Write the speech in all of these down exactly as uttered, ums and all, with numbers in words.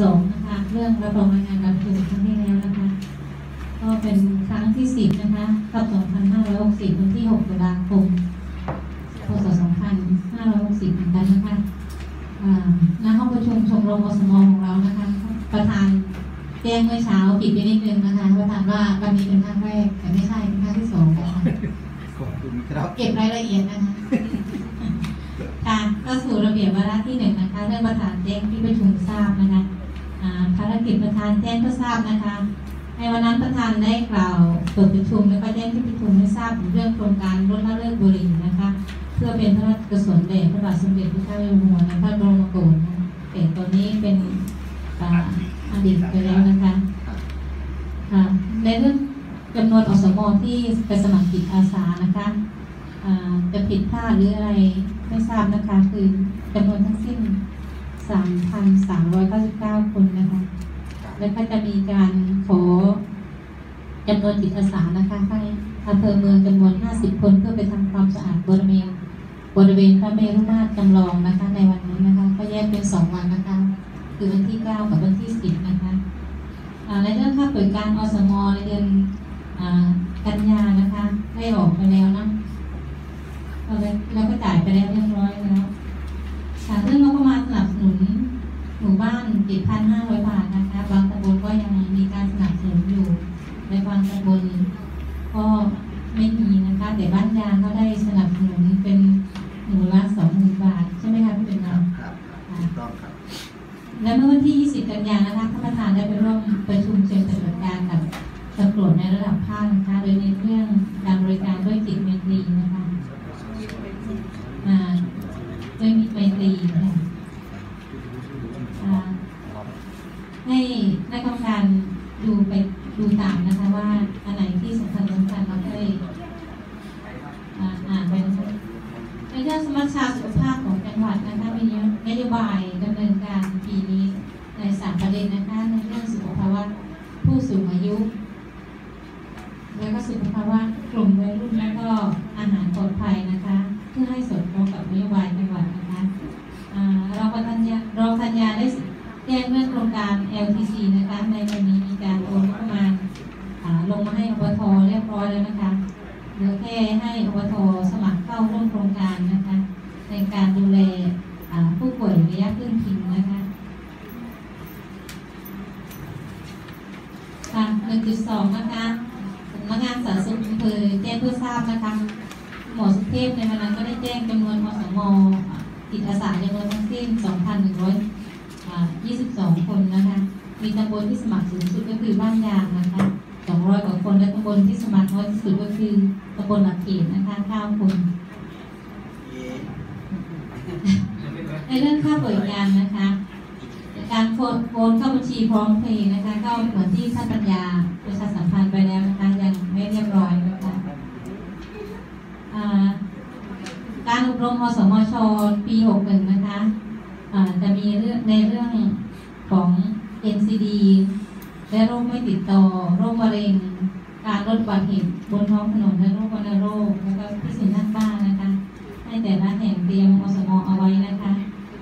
สองนะคะเรื่องรับรองรายงานการประชุมครั้งที่แล้วนะคะก็เป็นครั้งที่สิบนะคะกับสองพันห้าร้อยหกสิบวันที่หกตุลาคมพศสองพันห้าร้อยหกสิบเหมือนกันนะคะณห้องประชุมชมรมอสมของเรานะคะประธานแจ้งเมื่อเช้าปิดไปนิดนึงนะคะประธานว่าวันนี้เป็นครั้งแรกแต่ไม่ใช่เป็นครั้งที่สองนะคะขอบคุณครับเก็บรายละเอียดนะคะค่ะก็สู่ระเบียบวาระที่หนึ่งนะคะเรื่องประธานแจ้งที่ประชุมทราบนะคะภารกิจประธานแจ้งก็ทราบนะคะในวันนั้นประธานได้กล่าวเปิดประชุมและก็แจ้งที่ประชุมให้ทราบถึงเรื่องโครงการลดละเลิกบุหรี่นะคะเพื่อเป็นพระราชกุศลแด่พระบาทสมเด็จพระเจ้าอยู่หัวในพระบรมโกศแต่ตอนนี้เป็นอดีตไปแล้วนะคะในเรื่องจำนวนอสมที่ไปสมัครจิตอาสานะคะจะผิดพลาดหรืออะไรไม่ทราบนะคะคือจำนวนทั้งสิ้น สามพันสามร้อยเก้าสิบเก้า คนนะคะแล้วก็จะมีการขอจำนวนจิตอาสานะคะให้อำเภอเมืองจำนวนห้าสิบคนเพื่อไปทำความสะอาดบริเวณบริเวณพระเมรุมาตรจำลองนะคะในวันนี้นะคะก็แยกเป็นสองวันนะคะคือวันที่เก้ากับวันที่สิบนะคะในเรื่องค่าบริการอสมในเดือนกันยานะคะได้ออกไปแล้วนะเราก็จ่ายไปแล้วเรียบร้อยแล้วเรื่องงบประมาณสนับสนุนหมู่บ้าน เจ็ดพันห้าร้อย บาทนะคะบางตำบลก็ยังมีการสนับสนุนอยู่ในบางตำบลก็ไม่มีนะคะแต่บ้านยางก็ได้สนับสนุนเป็นหมู่ละ สองหมื่น บาทใช่ไหมคะพี่เป็นเราครับถูกต้องครับและเมื่อวันที่ยี่สิบกันยายนนะคะท่านประธานได้ไปร่วมประชุมเชิงปฏิบัติการกับตำรวจในระดับภาคนะคะโดยในเรื่องการบริการด้วยจิตเมตรีนะคะด้วยมิตรไมตรีค่ะให้นักกรรมการดูไปดูตามนะคะว่าอันไหนที่สำคัญสำคัญเราได้อ่านไปในเรื่องสมัชชาสุขภาพของจังหวัดนะคะมีนโยบายดำเนินการปีนี้ในสามประเด็นนะคะในเรื่องสุขภาวะผู้สูงอายุแล้วก็สุขภาวะกลุ่มวัยรุ่นและก็อาหารปลอดภัยนะคะเพื่อให้สอดคล้องกับนโยบายจังหวัดนะคะเราประธานยาเราทันยาได้แจ้งเรื่องโครงการ แอล ที ซี นะคะในวันนี้มีการโอนเข้ามาลงมาให้อบท.เรียบร้อยแล้วนะคะเหลือแค่ให้อบท.สมัครเข้าร่วมโครงการนะคะในการดูแลผู้ป่วยระยะพื้นพิงนะคะค่ะ หนึ่งจุดสอง นะคะสำนักงานสาธารณสุขอำเภอแจ้งเพื่อทราบนะคะหมอสุเทพในวันนั้นก็ได้แจ้งจำนวนอสมจิตอาสาจำนวนทั้งสิ้น สองพันหนึ่งร้อยยี่สิบสอง คนนะคะมีตำบลที่สมัครสูงสุดก็คือบ้านยางนะคะสองร้อยกว่าคนและตำบลที่สมัครน้อยที่สุดก็คือตำบลหลักเขตนะคะเก้าคนในเรื่องค่าบริการนะคะการโอนเข้าบัญชีพร้อมเพย์นะคะก็เหมือนที่ท่านปัญญาประชาสัมพันธ์ไปแล้วนะคะยังไม่เรียบร้อยนะคะการอบรมอสมช.ปีหกสิบเอ็ดนะคะจะมีเรื่องในเรื่องของ เอ็น ซี ดี และโรคไม่ติดต่อโรคมะเร็งการลดอุบัติเหตุบนท้องถนนและโรควัณโรคแล้วก็พิษสุนัขบ้านะคะให้แต่ละแห่งเตรียมอสมเอาไว้นะคะ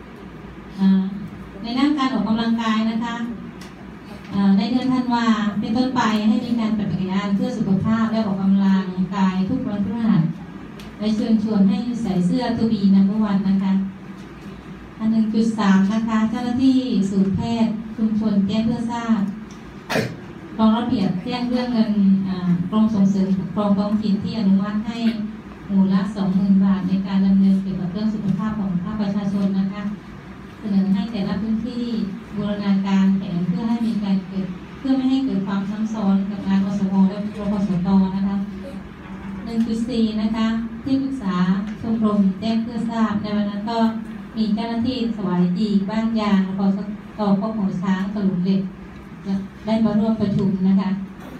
ในด้านการออกกำลังกายนะคะในเดือนธันวาเป็นต้นไปให้มีการปฏิบัติงานเพื่อสุขภาพและออกกำลังกายทุกวันพฤหัสและเชิญชวนให้ใส่เสื้อทูบีนัมเบอร์วันนะคะอัน หนึ่งจุดสาม นะคะเจ้าหน้าที่ศูนย์แพทย์ชุมชนแจ้งเพื่อทราบรองระเบียบแจ้งเรื่องเงินกรมส่งเสริมปกครองท้องถิ่นที่อนุมัติให้หมู่ละ สองหมื่น บาทในการดำเนินเกี่ยวกับเรื่องสุขภาพของภาคประชาชนนะคะเสนอให้แต่ละพื้นที่บูรณาการแผนเพื่อให้มีการเกิดเพื่อไม่ให้เกิดความซ้ำซ้อนกับงานอสมและรพสตนะคะ หนึ่งจุดสี่ นะคะที่ปรึกษาชมรมแจ้งเพื่อทราบในวันนั้นก็มีเจ้าหน้าที่สวายจีบ้านยางปสต.พวกหัวช้างตลุมเหล็กได้มาร่วมประชุมนะคะ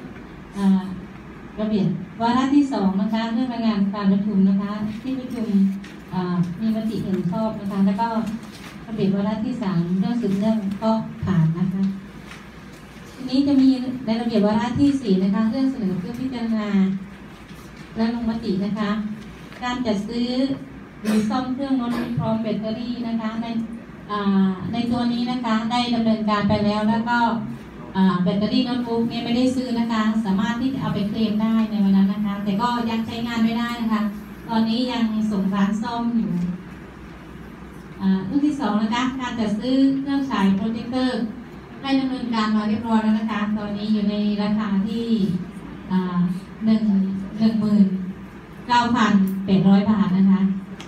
ระเบียบวาระที่สองนะคะเรื่องรายงานการประชุมนะคะที่ประชุมมีมติเห็นชอบนะคะแล้วก็ระเบียบวาระที่สามเรื่องสืบเนื่องก็ผ่านนะคะทีนี้จะมีในระเบียบวาระที่สี่นะคะเรื่องเสนอเพื่อพิจารณาและลงมตินะคะการจัดซื้อหรือซ่อมเครื่องโน้ตบุ๊กพร้อมแบตเตอรี่นะคะในในตัวนี้นะคะได้ดำเนินการไปแล้วแล้วก็แบตเตอรี่โน้ตบุ๊กเนี่ยไม่ได้ซื้อนะคะสามารถที่จะเอาไปเคลมได้ในวันนั้นนะคะแต่ก็ยังใช้งานไม่ได้นะคะตอนนี้ยังส่งร้านซ่อมอยู่เรื่องที่สองนะคะการจัดซื้อเครื่องฉายโปรเจคเตอร์ได้ดำเนินการมาเรียบร้อยแล้วนะคะตอนนี้อยู่ในราคาที่หนึ่งหนึ่งหมื่นเก้าพันแปดร้อยบาทนะคะ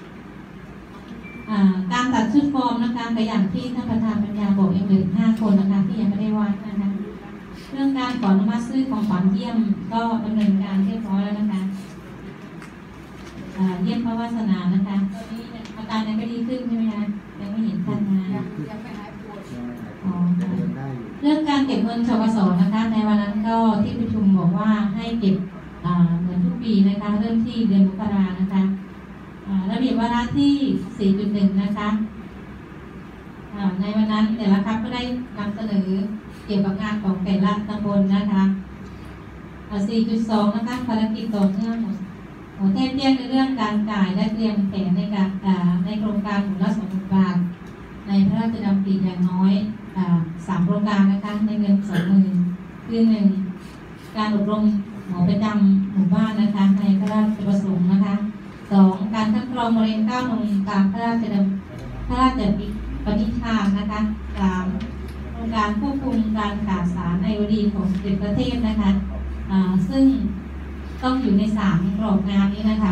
การตัดชุดฟอร์มนะคะแต่อย่างที่ท่านประธานปัญญาบอกยังเหลือห้าคนนะคะที่ยังไม่ได้วัดนะคะเรื่องการขออนุมัติซื้อของขวัญเยี่ยมก็ดำเนินการเรียบร้อยแล้วนะคะเยี่ยมพระวาสนานะคะตอนนี้อาการยังไม่ดีขึ้นใช่ไหมคะยังไม่เห็นการงานยังไม่หายปวดเรื่องการเก็บเงินชกสนะคะในวันนั้นก็ที่ประชุมบอกว่าให้เก็บเหมือนทุกปีนะคะเริ่มที่เดือนมกรานะคะระเบียบวาระที่ สี่จุดหนึ่ง นะคะในวันนั้นแต่ละครับก็ได้นำเสนอเกี่ยวกับงานของแต่ละตำบลนะคะ สี่จุดสอง นะคะภารกิจต่อเนื่องหัวเทพเรียกในเรื่องการจ่ายและเตรียมแผนในการในโครงการหมู่ละสองหมื่นบาทในพระราชดำริอย่างน้อยสามโครงการนะคะในเงินสองหมื่นคือหนึ่งการอบรมหมอประจำหมู่บ้านนะคะในพระราชประสงค์นะคะสองการคัดกรองมะเร็งเต้านมตามพระราชดำพระราชปณิธานนะคะสามโครงการควบคุมการขาดสารไอโอดีนของสิบประเทศนะคะซึ่งต้องอยู่ในสามกรอบงานนี้นะคะ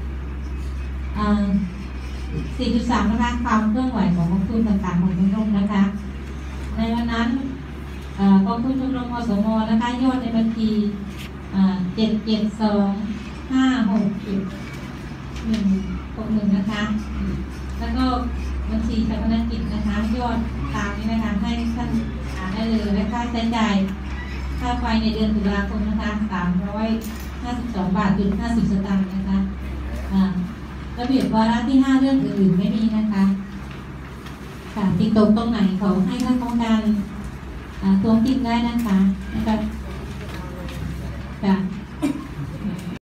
สี่จุดสาม นะคะความเคลื่อนไหวของกองทุนต่างๆของชมรมนะคะในวันนั้นกองทุนชมรมอสมนะคะยอดในบัญชีเจ็ดเจ็ดสองห้าหกจุดหนึ่งหกหนึ่งนะคะแล้วก็บัญชีชาปนกิจนะคะยอดตามนี้นะคะให้ท่านอ่านได้เลยและค่าใช้จ่ายค่าไฟในเดือนตุลาคมนะคะสามร้อยห้าสิบสองบาทจุดห้าสิบสตางค์นะคะระเบียบวาระที่ห้าเรื่องอื่นๆไม่มีนะคะค่ะติดตกตรงไหนเขาให้ท่านต้องการทวงติงได้นะคะนะคะ